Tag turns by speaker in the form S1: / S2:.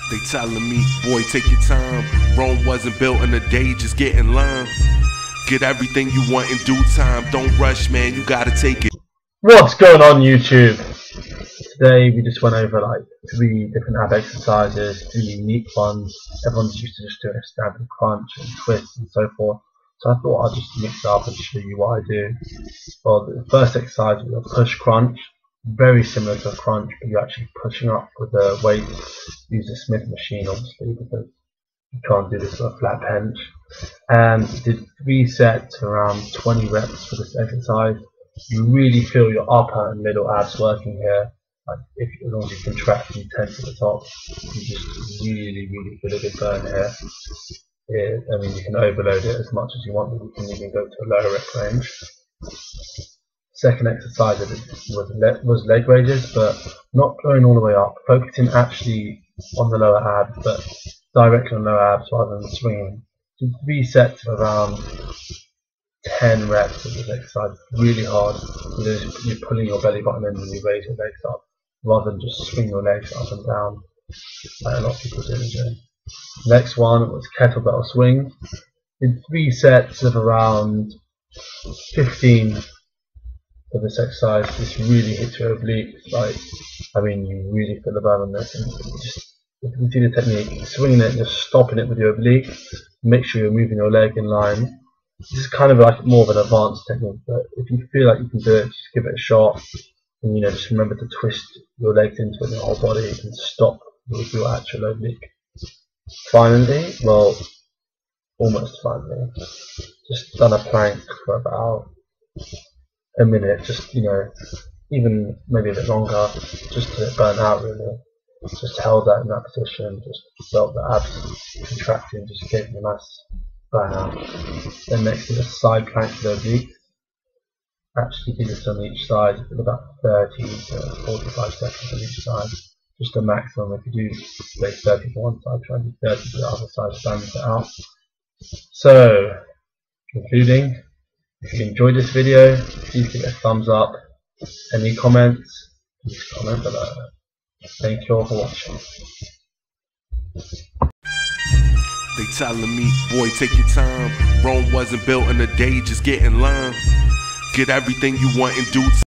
S1: They telling me, boy, take your time. Rome wasn't built in a day, just get in line. Get everything you want in due time. Don't rush, man, you gotta take it.
S2: What's going on, YouTube? Today we just went over like 3 different ab exercises, 3 unique ones. Everyone's used to just doing a standard crunch and twist and so forth. So I thought I'd just mix it up and show you what I do. Well, the first exercise is a push crunch. Very similar to a crunch, but you're actually pushing up with the weight. Use a Smith machine, obviously, because you can't do this with a flat bench. And did 3 sets around 20 reps for this exercise. You really feel your upper and middle abs working here. Like as long as you contract and tense at the top, you just really feel a good burn here. I mean, you can overload it as much as you want, but you can even go to a lower rep range. Second exercise was leg raises, but not going all the way up, focusing actually on the lower abs, but directly on lower abs rather than swinging. So 3 sets of around 10 reps of this exercise, really hard. You're pulling your belly button in when you raise your legs up, rather than just swing your legs up and down, like a lot of people do in the gym. Next one was kettlebell swings. Did 3 sets of around 15 for this exercise. This really hits your obliques. Like, I mean, you really feel the burn on this. And just, if you see the technique, swinging it and just stopping it with your oblique. Make sure you're moving your leg in line. This is kind of like more of an advanced technique, but if you feel like you can do it, just give it a shot. And just remember to twist your legs into it, your whole body, and stop with your actual oblique. Finally, well, almost finally, just done a plank for about a minute, just even maybe a bit longer, just to burn out really. Just held that in that position, just felt the abs contracting, just gave me a nice burn out. Then next is a side plank to the oblique. Actually do this on each side for about 30 to 45 seconds on each side. Just a maximum. If you do say 30 for one side, try and do 30 for the other side to balance it out. So, concluding, if you enjoyed this video, please give it a thumbs up. Any comments, please comment below. Thank you all for watching.
S1: They telling me, boy, take your time. Rome wasn't built in a day, just get in line. Get everything you want in due time.